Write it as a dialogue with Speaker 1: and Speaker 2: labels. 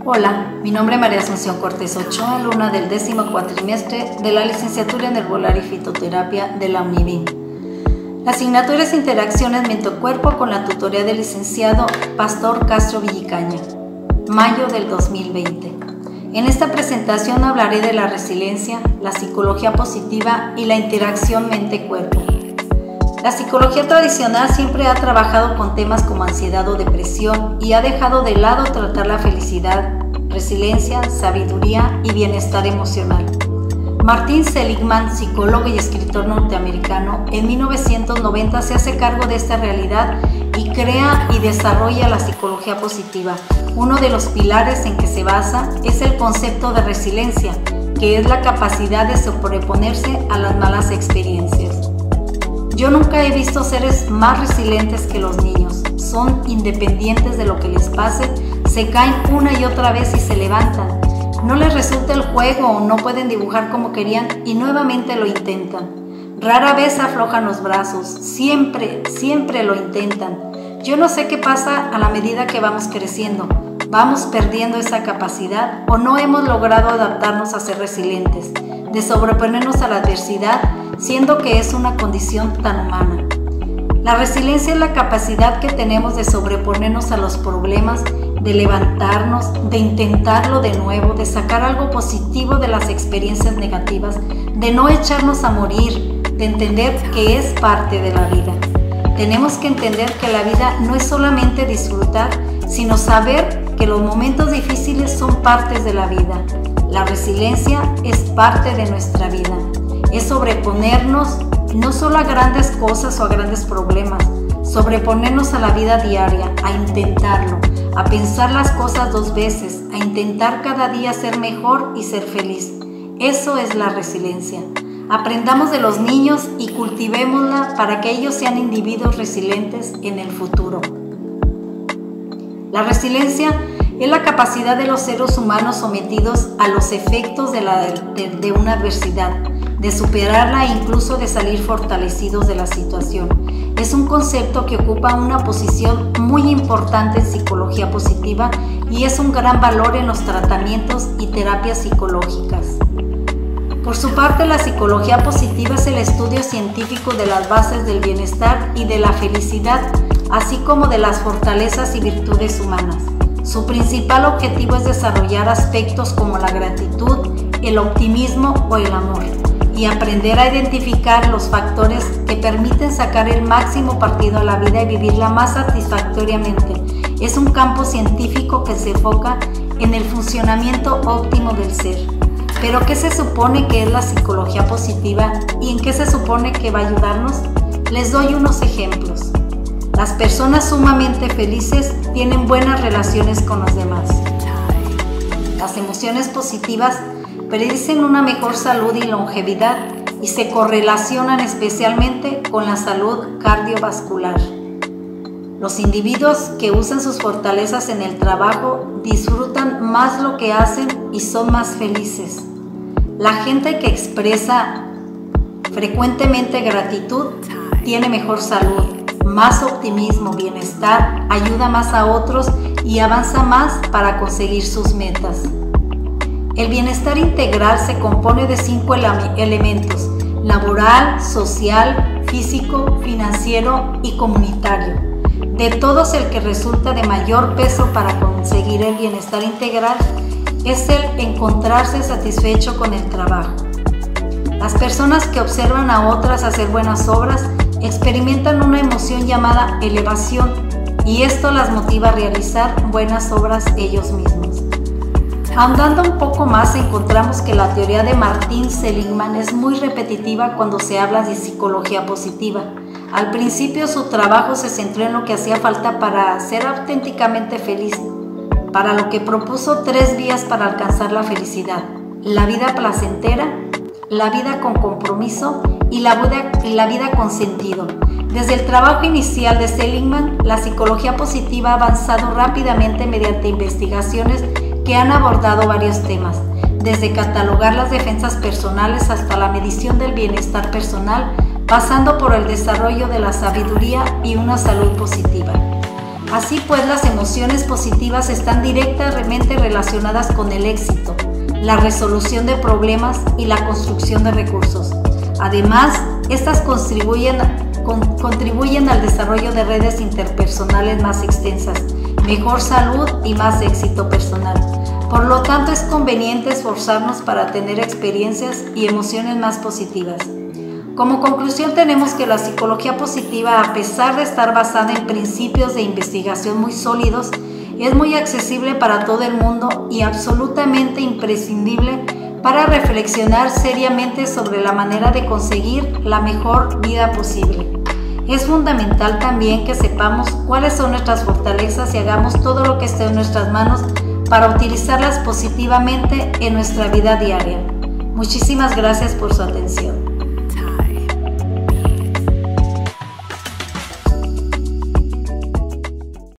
Speaker 1: Hola, mi nombre es María Asunción Cortés Ochoa, alumna del 10º cuatrimestre de la licenciatura en Herbolaria y Fitoterapia de la UNIVIM. La asignatura es Interacciones Mente-Cuerpo con la tutoría del licenciado Pastor Castro Villicaña, mayo del 2020. En esta presentación hablaré de la resiliencia, la psicología positiva y la interacción mente-cuerpo. La psicología tradicional siempre ha trabajado con temas como ansiedad o depresión y ha dejado de lado tratar la felicidad, resiliencia, sabiduría y bienestar emocional. Martin Seligman, psicólogo y escritor norteamericano, en 1990 se hace cargo de esta realidad y crea y desarrolla la psicología positiva. Uno de los pilares en que se basa es el concepto de resiliencia, que es la capacidad de sobreponerse a las malas experiencias. Yo nunca he visto seres más resilientes que los niños. Son independientes de lo que les pase, se caen una y otra vez y se levantan. No les resulta el juego o no pueden dibujar como querían y nuevamente lo intentan. Rara vez aflojan los brazos, siempre lo intentan. Yo no sé qué pasa a la medida que vamos creciendo. Vamos perdiendo esa capacidad o no hemos logrado adaptarnos a ser resilientes, de sobreponernos a la adversidad, siendo que es una condición tan humana. La resiliencia es la capacidad que tenemos de sobreponernos a los problemas, de levantarnos, de intentarlo de nuevo, de sacar algo positivo de las experiencias negativas, de no echarnos a morir, de entender que es parte de la vida. Tenemos que entender que la vida no es solamente disfrutar, sino saber que los momentos difíciles son partes de la vida. La resiliencia es parte de nuestra vida. Es sobreponernos no solo a grandes cosas o a grandes problemas, sobreponernos a la vida diaria, a intentarlo, a pensar las cosas dos veces, a intentar cada día ser mejor y ser feliz. Eso es la resiliencia. Aprendamos de los niños y cultivémosla para que ellos sean individuos resilientes en el futuro. La resiliencia es la capacidad de los seres humanos sometidos a los efectos de una adversidad, de superarla e incluso de salir fortalecidos de la situación. Es un concepto que ocupa una posición muy importante en psicología positiva y es un gran valor en los tratamientos y terapias psicológicas. Por su parte, la psicología positiva es el estudio científico de las bases del bienestar y de la felicidad, así como de las fortalezas y virtudes humanas. Su principal objetivo es desarrollar aspectos como la gratitud, el optimismo o el amor, y aprender a identificar los factores que permiten sacar el máximo partido a la vida y vivirla más satisfactoriamente. Es un campo científico que se enfoca en el funcionamiento óptimo del ser. ¿Pero qué se supone que es la psicología positiva y en qué se supone que va a ayudarnos? Les doy unos ejemplos. Las personas sumamente felices tienen buenas relaciones con los demás. Las emociones positivas predicen una mejor salud y longevidad y se correlacionan especialmente con la salud cardiovascular. Los individuos que usan sus fortalezas en el trabajo disfrutan más lo que hacen y son más felices. La gente que expresa frecuentemente gratitud tiene mejor salud, más optimismo, bienestar, ayuda más a otros y avanza más para conseguir sus metas. El bienestar integral se compone de 5 elementos: laboral, social, físico, financiero y comunitario. De todos, el que resulta de mayor peso para conseguir el bienestar integral es el encontrarse satisfecho con el trabajo. Las personas que observan a otras hacer buenas obras experimentan una emoción llamada elevación y esto las motiva a realizar buenas obras ellos mismos. Ahondando un poco más, encontramos que la teoría de Martin Seligman es muy repetitiva cuando se habla de psicología positiva. Al principio su trabajo se centró en lo que hacía falta para ser auténticamente feliz, para lo que propuso 3 vías para alcanzar la felicidad: la vida placentera, la vida con compromiso y la vida con sentido. Desde el trabajo inicial de Seligman, la psicología positiva ha avanzado rápidamente mediante investigaciones que han abordado varios temas, desde catalogar las defensas personales hasta la medición del bienestar personal, pasando por el desarrollo de la sabiduría y una salud positiva. Así pues, las emociones positivas están directamente relacionadas con el éxito, la resolución de problemas y la construcción de recursos. Además, estas contribuyen al desarrollo de redes interpersonales más extensas, mejor salud y más éxito personal. Por lo tanto, es conveniente esforzarnos para tener experiencias y emociones más positivas. Como conclusión, tenemos que la psicología positiva, a pesar de estar basada en principios de investigación muy sólidos, es muy accesible para todo el mundo y absolutamente imprescindible para reflexionar seriamente sobre la manera de conseguir la mejor vida posible. Es fundamental también que sepamos cuáles son nuestras fortalezas y hagamos todo lo que esté en nuestras manos para utilizarlas positivamente en nuestra vida diaria. Muchísimas gracias por su atención.